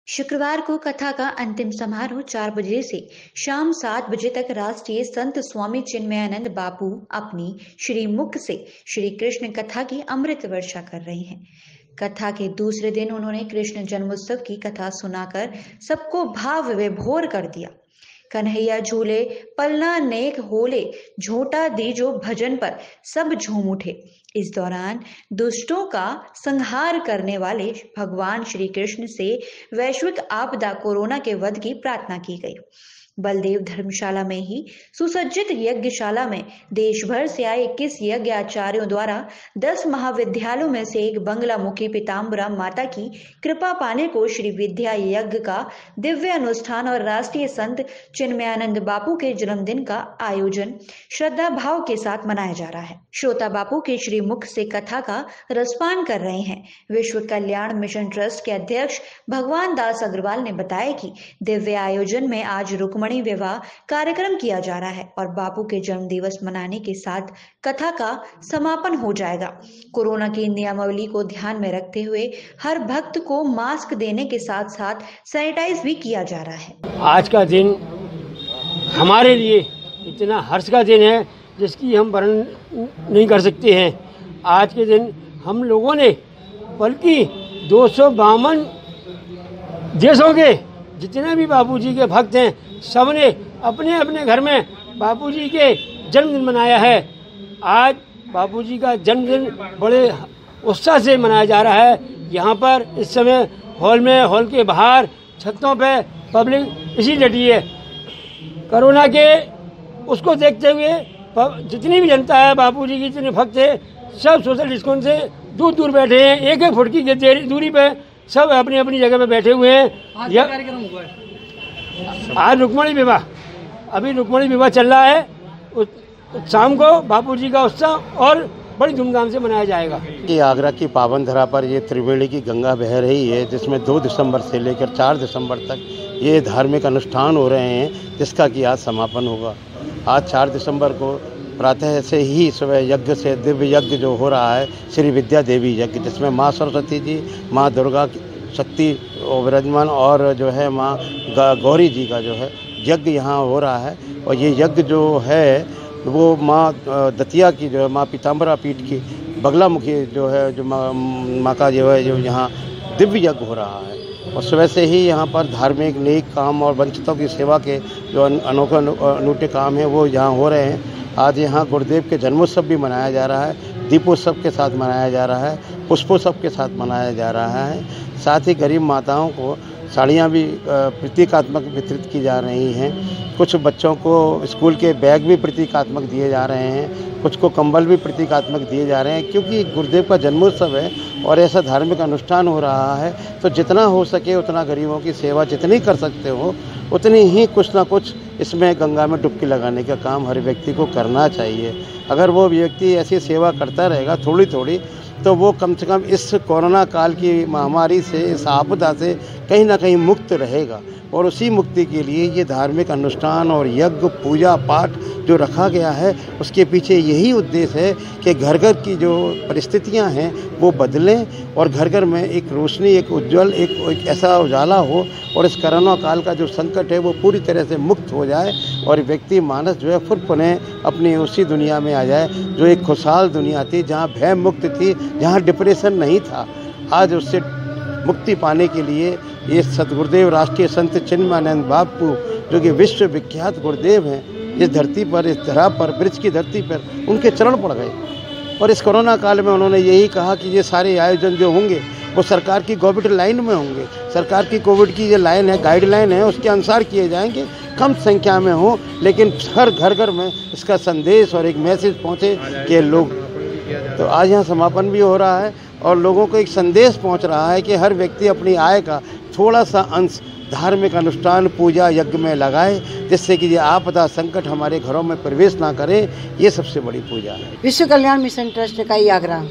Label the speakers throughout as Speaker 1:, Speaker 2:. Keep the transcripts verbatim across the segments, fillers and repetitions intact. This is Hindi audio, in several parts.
Speaker 1: शुक्रवार को कथा का अंतिम समारोह चार बजे से शाम सात बजे तक राष्ट्रीय संत स्वामी चिन्मयानंद बापू अपनी श्रीमुख से श्री कृष्ण कथा की अमृत वर्षा कर रहे हैं। कथा के दूसरे दिन उन्होंने कृष्ण जन्मोत्सव की कथा सुनाकर सबको भाव विभोर कर दिया। कन्हैया झूले पलना नेक होले, झोटा दीजो भजन पर सब झूम उठे। इस दौरान दुष्टों का संहार करने वाले भगवान श्री कृष्ण से वैश्विक आपदा कोरोना के वध की प्रार्थना की गई। बलदेव धर्मशाला में ही सुसज्जित यज्ञशाला में देश भर से आए इक्कीस यज्ञ आचार्यों द्वारा दस महाविद्यालयों में से एक बंगला मुखी पीताम्बरा माता की कृपा पाने को श्री विद्या यज्ञ का दिव्य अनुष्ठान और राष्ट्रीय संत चिन्मयानंद बापू के जन्मदिन का आयोजन श्रद्धा भाव के साथ मनाया जा रहा है। श्रोता बापू के श्री मुख से कथा का रसपान कर रहे हैं। विश्व कल्याण मिशन ट्रस्ट के अध्यक्ष भगवान दास अग्रवाल ने बताया कि दिव्य आयोजन में आज रुक्मणी विवाह कार्यक्रम किया जा रहा है और बापू के जन्म दिवस मनाने के साथ कथा का समापन हो जाएगा। कोरोना की नियमावली को ध्यान में रखते हुए हर भक्त को मास्क देने के साथ साथ सैनिटाइज भी किया जा रहा है।
Speaker 2: आज का दिन हमारे लिए इतना हर्ष का दिन है जिसकी हम वर्णन नहीं कर सकते हैं। आज के दिन हम लोगों ने बल्कि दो सौ बावन देशों के जितने भी बापूजी के भक्त हैं सबने अपने अपने घर में बापूजी के जन्मदिन मनाया है। आज बापूजी का जन्मदिन बड़े उत्साह से मनाया जा रहा है। यहाँ पर इस समय हॉल में हॉल के बाहर छतों पे पब्लिक इसी डटी है। कोरोना के उसको देखते हुए जितनी भी जनता है बापूजी की जितने भक्त है सब सोशल डिस्टेंस से दूर दूर बैठे हैं। एक एक फुट की दूरी पे सब अपनी अपनी जगह पे बैठे हुए हैं। आज क्या कार्यक्रम हुआ है? आज रुक्मणी विवाह, अभी रुक्मणी विवाह चल रहा है। उस, शाम को बापूजी का उत्सव और बड़ी धूमधाम से मनाया जाएगा।
Speaker 3: कि आगरा की पावन धरा पर ये त्रिवेणी की गंगा बह रही है, जिसमें दो दिसंबर से लेकर चार दिसंबर तक ये धार्मिक अनुष्ठान हो रहे हैं, जिसका कि आज समापन होगा। आज चार दिसंबर को प्रातः से ही सुबह यज्ञ से दिव्य यज्ञ जो हो रहा है श्री विद्या देवी यज्ञ, जिसमें माँ सरस्वती जी, माँ दुर्गा शक्ति विराजमान और जो है माँ गौरी जी का जो है यज्ञ यहाँ हो रहा है। और ये यज्ञ जो है वो माँ दतिया की जो है माँ पीताम्बरा पीठ की बगला मुखी जो है जो माँ माँ का जो है जो यहाँ दिव्य यज्ञ हो रहा है। और सुबह से ही यहाँ पर धार्मिक नेक काम और वंचितों की सेवा के जो अनोखे अनूठे काम हैं वो यहाँ हो रहे हैं। आज यहाँ गुरुदेव के जन्मोत्सव भी मनाया जा रहा है, दीपोत्सव के साथ मनाया जा रहा है, पुष्पोत्सव के साथ मनाया जा रहा है। साथ ही गरीब माताओं को साड़ियाँ भी प्रतीकात्मक वितरित की जा रही हैं। कुछ बच्चों को स्कूल के बैग भी प्रतीकात्मक दिए जा रहे हैं, कुछ को कंबल भी प्रतीकात्मक दिए जा रहे हैं, क्योंकि गुरुदेव का जन्मोत्सव है और ऐसा धार्मिक अनुष्ठान हो रहा है। तो जितना हो सके उतना गरीबों की सेवा जितनी कर सकते हो उतनी ही कुछ ना कुछ इसमें गंगा में डुबकी लगाने का काम हर व्यक्ति को करना चाहिए। अगर वो व्यक्ति ऐसी सेवा करता रहेगा थोड़ी थोड़ी, तो वो कम से कम इस कोरोना काल की महामारी से, इस आपदा से कहीं ना कहीं मुक्त रहेगा। और उसी मुक्ति के लिए ये धार्मिक अनुष्ठान और यज्ञ पूजा पाठ जो रखा गया है, उसके पीछे यही उद्देश्य है कि घर घर की जो परिस्थितियां हैं वो बदलें और घर घर में एक रोशनी, एक उज्जवल, एक, एक ऐसा उजाला हो और इस कोरोना काल का जो संकट है वो पूरी तरह से मुक्त हो जाए और व्यक्ति मानस जो है फिर पुनः अपनी उसी दुनिया में आ जाए जो एक खुशहाल दुनिया थी, जहाँ भय मुक्त थी, जहाँ डिप्रेशन नहीं था। आज उससे मुक्ति पाने के लिए ये सदगुरुदेव राष्ट्रीय संत चिन्मयानंद बापू जो कि विश्व विख्यात गुरुदेव हैं, इस धरती पर, इस धरा पर, ब्रिज की धरती पर उनके चरण पड़ गए। और इस कोरोना काल में उन्होंने यही कहा कि ये सारे आयोजन जो होंगे वो सरकार की कोविड लाइन में होंगे। सरकार की कोविड की जो लाइन है, गाइडलाइन है, उसके अनुसार किए जाएंगे, कम संख्या में हो, लेकिन हर घर घर में इसका संदेश और एक मैसेज पहुँचे कि लोग। तो आज यहाँ समापन भी हो रहा है और लोगों को एक संदेश पहुँच रहा है कि हर व्यक्ति अपनी आय का थोड़ा सा अंश धार्मिक अनुष्ठान पूजा यज्ञ में लगाए, जिससे कि ये आपदा संकट हमारे घरों में प्रवेश ना करे। ये सबसे बड़ी पूजा है।
Speaker 4: विश्व कल्याण मिशन ट्रस्ट इकाई आगरा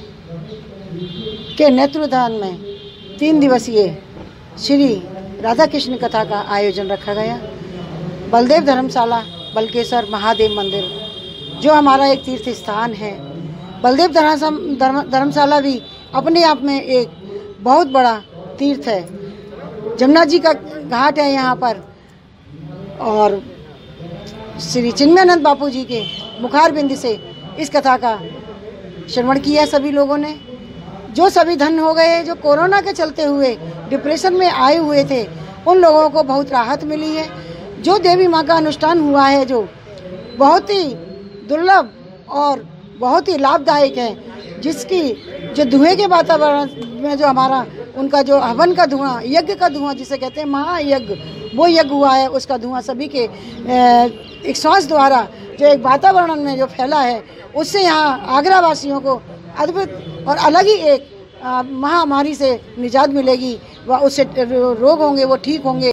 Speaker 4: के नेतृत्वाधान में तीन दिवसीय श्री राधा कृष्ण कथा का आयोजन रखा गया। बलदेव धर्मशाला बलकेश्वर महादेव मंदिर जो हमारा एक तीर्थ स्थान है। बलदेव धर्मशाला भी अपने आप में एक बहुत बड़ा तीर्थ है। जमुना जी का घाट है यहाँ पर, और श्री चिन्मयानंद बापू जी के मुखार बिंद से इस कथा का श्रवण किया सभी लोगों ने। जो सभी धन हो गए, जो कोरोना के चलते हुए डिप्रेशन में आए हुए थे, उन लोगों को बहुत राहत मिली है। जो देवी माँ का अनुष्ठान हुआ है, जो बहुत ही दुर्लभ और बहुत ही लाभदायक है, जिसकी जो धुएं के वातावरण में जो हमारा उनका जो हवन का धुआं, यज्ञ का धुआं जिसे कहते हैं महायज्ञ, वो यज्ञ हुआ है, उसका धुआं सभी के एक श्वास द्वारा जो एक वातावरण में जो फैला है, उससे यहाँ आगरा वासियों को अद्भुत और अलग ही एक महामारी से निजात मिलेगी। व उससे रोग होंगे वो ठीक होंगे।